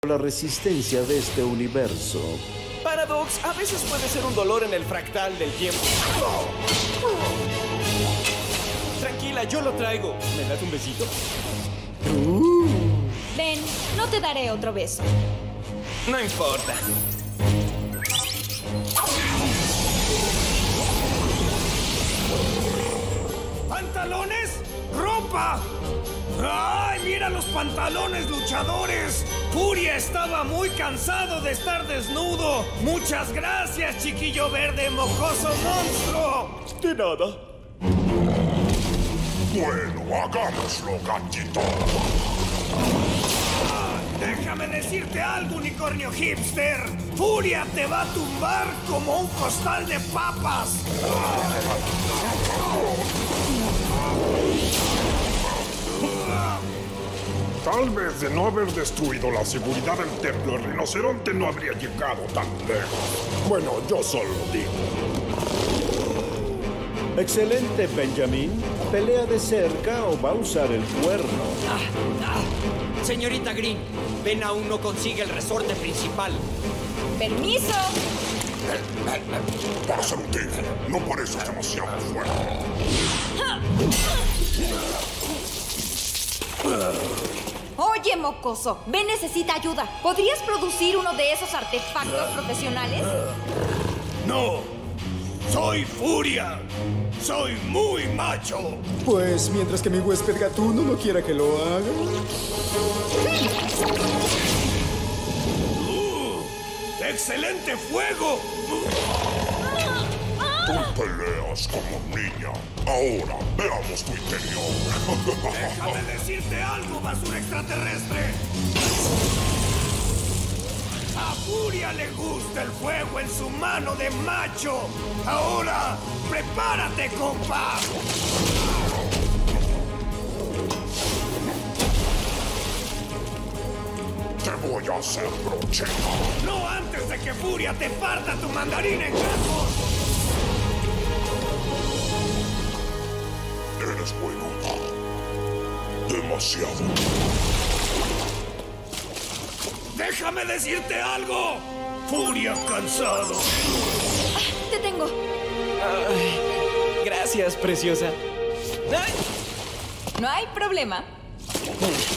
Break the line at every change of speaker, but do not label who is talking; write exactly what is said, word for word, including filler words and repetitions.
la resistencia de este universo.
Paradox, a veces puede ser un dolor en el fractal del tiempo. Tranquila, yo lo traigo. ¿Me das un besito?
Uh. Ven, no te daré otro beso.
No importa.
¿Pantalones? ¡Ropa! ¡Ay, mira los pantalones, luchadores! Furia estaba muy cansado de estar desnudo. Muchas gracias, chiquillo verde mocoso monstruo.
De nada.
Bueno, hagámoslo, gatito.
Ah, déjame decirte algo, unicornio hipster. Furia te va a tumbar como un costal de papas.
Tal vez de no haber destruido la seguridad del templo, el rinoceronte no habría llegado tan lejos. Bueno, yo solo digo.
Excelente, Benjamin. ¿Pelea de cerca o va a usar el cuerno?
Ah, ah. Señorita Green, Ben aún no consigue el resorte principal.
¡Permiso!
Para ser un tigre, no pareces demasiado fuerte.
Oye, mocoso, Ben necesita ayuda. ¿Podrías producir uno de esos artefactos profesionales?
No, soy Furia. Soy muy macho.
Pues mientras que mi huésped gatuno no quiera que lo haga.
Uh, ¡Excelente fuego!
Tú peleas como niña. Ahora, veamos tu interior.
Déjame decirte algo, basura extraterrestre. A Furia le gusta el fuego en su mano de macho. Ahora, prepárate, compa.
Te voy a hacer brocheta.
No antes de que Furia te parta tu mandarín en gajos.
Eres bueno. Demasiado.
¡Déjame decirte algo! ¡Furia cansado!
Ah, te tengo.
Ay, gracias, preciosa. ¡Ay!
No hay problema.